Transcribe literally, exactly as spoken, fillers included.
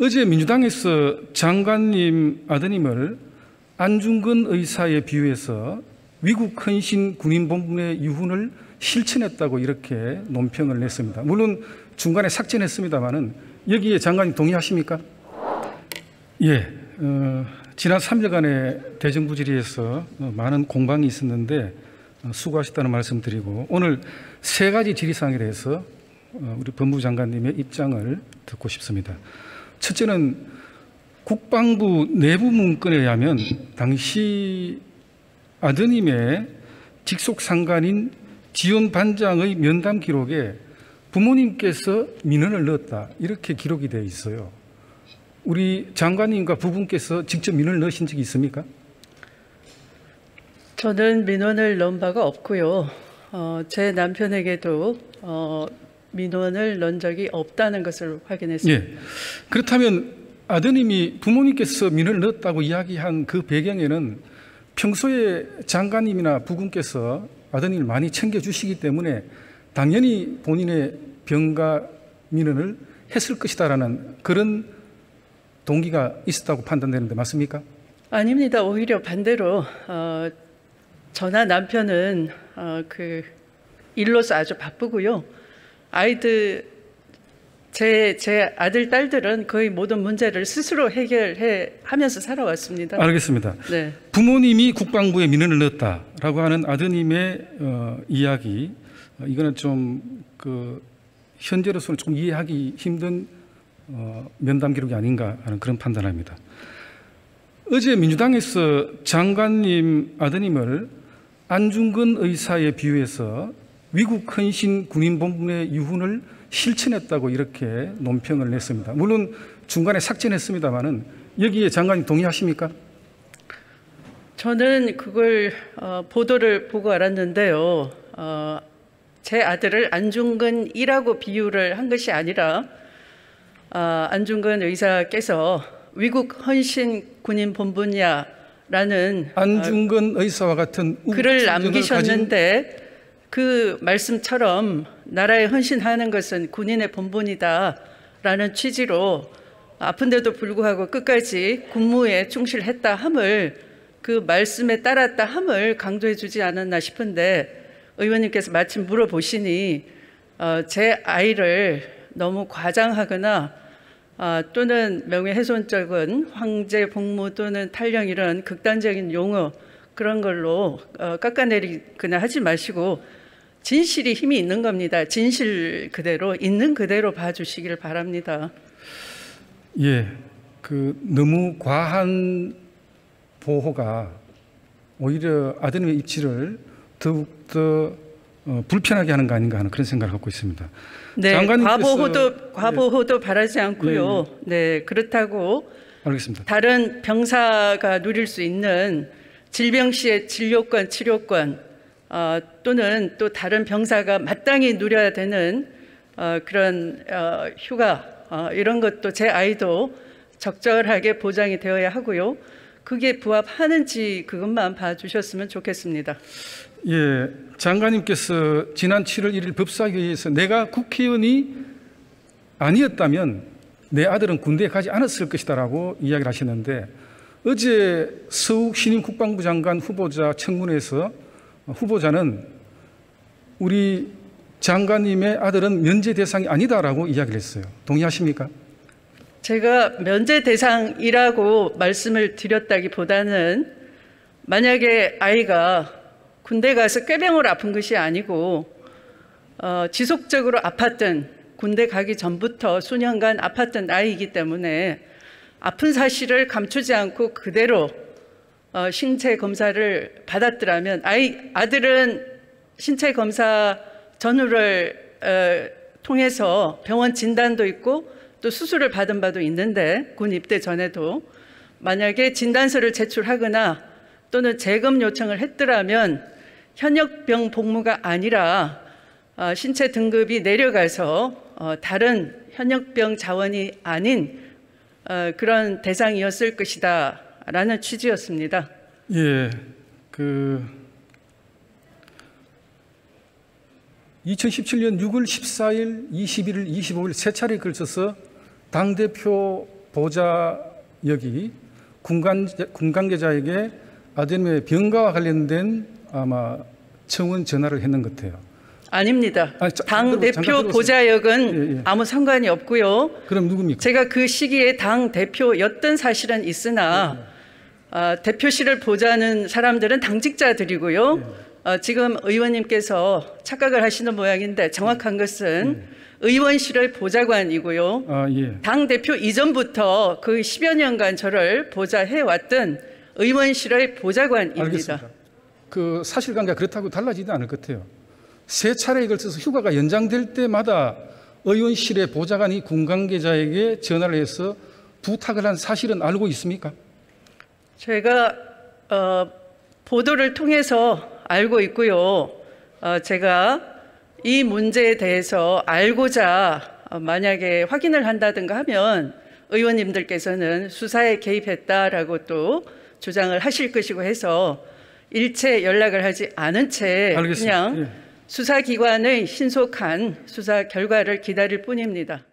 어제 민주당에서 장관님 아드님을 안중근 의사에 비유해서 위국 헌신 군인본분의 유훈을 실천했다고 이렇게 논평을 냈습니다. 물론 중간에 삭제했습니다만은 여기에 장관님 동의하십니까? 예, 어, 지난 삼 일간의 대정부 질의에서 많은 공방이 있었는데 수고하셨다는 말씀드리고 오늘 세 가지 질의사항에 대해서 우리 법무부 장관님의 입장을 듣고 싶습니다. 첫째는 국방부 내부 문건에 의하면 당시 아드님의 직속 상관인 지원 반장의 면담 기록에 부모님께서 민원을 넣었다 이렇게 기록이 되어 있어요. 우리 장관님과 부부께서 직접 민원을 넣으신 적이 있습니까? 저는 민원을 넣은 바가 없고요. 어, 제 남편에게도 어, 민원을 넣은 적이 없다는 것을 확인했습니다. 예. 그렇다면 아드님이 부모님께서 민원을 넣었다고 이야기한 그 배경에는 평소에 장관님이나 부군께서 아드님을 많이 챙겨주시기 때문에 당연히 본인의 병가 민원을 했을 것이다라는 그런 동기가 있었다고 판단되는데 맞습니까? 아닙니다. 오히려 반대로 어, 저나 남편은 어, 그 일로서 아주 바쁘고요. 아이들 제, 제 아들 딸들은 거의 모든 문제를 스스로 해결해 하면서 살아왔습니다. 알겠습니다. 네. 부모님이 국방부에 민원을 넣었다라고 하는 아드님의 어, 이야기 어, 이거는 좀 그 현재로서는 좀 이해하기 힘든 어, 면담 기록이 아닌가 하는 그런 판단합니다. 어제 민주당에서 장관님 아드님을 안중근 의사에 비유해서 위국 헌신 군인본분의 유훈을 실천했다고 이렇게 논평을 냈습니다. 물론 중간에 삭제했습니다만은 여기에 장관님 동의하십니까? 저는 그걸 어, 보도를 보고 알았는데요. 어, 제 아들을 안중근이라고 비유를 한 것이 아니라 어, 안중근 의사께서 위국 헌신 군인 본분이야라는 안중근 어, 의사와 같은 글을 남기셨는데 가진... 그 말씀처럼 나라에 헌신하는 것은 군인의 본분이다라는 취지로 아픈데도 불구하고 끝까지 군무에 충실했다 함을 그 말씀에 따랐다 함을 강조해 주지 않았나 싶은데 의원님께서 마침 물어보시니 어, 제 아이를 너무 과장하거나 어, 또는 명예훼손적인 황제, 복무 또는 탈령 이런 극단적인 용어 그런 걸로 어, 깎아내리거나 하지 마시고 진실이 힘이 있는 겁니다. 진실 그대로 있는 그대로 봐주시길 바랍니다. 예, 그 너무 과한 보호가 오히려 아드님의 입지를 더욱더 어, 불편하게 하는 거 아닌가 하는 그런 생각을 갖고 있습니다. 네, 과보호도 과보호도 예. 바라지 않고요. 예, 예. 네, 그렇다고 알겠습니다. 다른 병사가 누릴 수 있는 질병 시의 진료권, 치료권 어, 또는 또 다른 병사가 마땅히 누려야 되는 어, 그런 어, 휴가 어, 이런 것도 제 아이도 적절하게 보장이 되어야 하고요. 그게 부합하는지 그것만 봐주셨으면 좋겠습니다. 예, 장관님께서 지난 칠월 일일 법사위에서 내가 국회의원이 아니었다면 내 아들은 군대에 가지 않았을 것이다라고 이야기를 하셨는데 어제 서욱 신임 국방부 장관 후보자 청문회에서 후보자는 우리 장관님의 아들은 면제 대상이 아니다라고 이야기를 했어요. 동의하십니까? 제가 면제 대상이라고 말씀을 드렸다기보다는 만약에 아이가 군대 가서 꾀병으로 아픈 것이 아니고 어, 지속적으로 아팠던 군대 가기 전부터 수년간 아팠던 아이이기 때문에 아픈 사실을 감추지 않고 그대로 어, 신체 검사를 받았더라면 아이, 아들은 신체 검사 전후를 어, 통해서 병원 진단도 있고 또 수술을 받은 바도 있는데 군 입대 전에도 만약에 진단서를 제출하거나 또는 재검 요청을 했더라면 현역병 복무가 아니라 어, 신체 등급이 내려가서 어, 다른 현역병 자원이 아닌 어, 그런 대상이었을 것이다 라는 취지였습니다. 예, 그 이천십칠년 유월 십사일, 이십일일, 이십오일 세 차례에 걸쳐서 당대표 보좌역이 군관, 군관계자에게 아드님의 병가와 관련된 아마 청원 전화를 했는 것 같아요. 아닙니다. 아니, 자, 당 들어- 대표 잠깐 들어보세요. 보좌역은 예, 예. 아무 상관이 없고요. 그럼 누굽니까? 제가 그 시기에 당 대표였던 사실은 있으나 아, 대표실을 보좌하는 사람들은 당직자들이고요. 아, 지금 의원님께서 착각을 하시는 모양인데 정확한 것은 의원실의 보좌관이고요. 아, 예. 당 대표 이전부터 그 십여 년간 저를 보좌해 왔던 의원실의 보좌관입니다. 알겠습니다. 그 사실관계가 그렇다고 달라지지 않을 것 같아요. 세 차례에 걸쳐서 휴가가 연장될 때마다 의원실의 보좌관이 군관계자에게 전화를 해서 부탁을 한 사실은 알고 있습니까? 제가 어, 보도를 통해서 알고 있고요. 어, 제가 이 문제에 대해서 알고자 어, 만약에 확인을 한다든가 하면 의원님들께서는 수사에 개입했다라고 또 주장을 하실 것이고 해서 일체 연락을 하지 않은 채 알겠습니다. 그냥 예. 수사기관의 신속한 수사 결과를 기다릴 뿐입니다.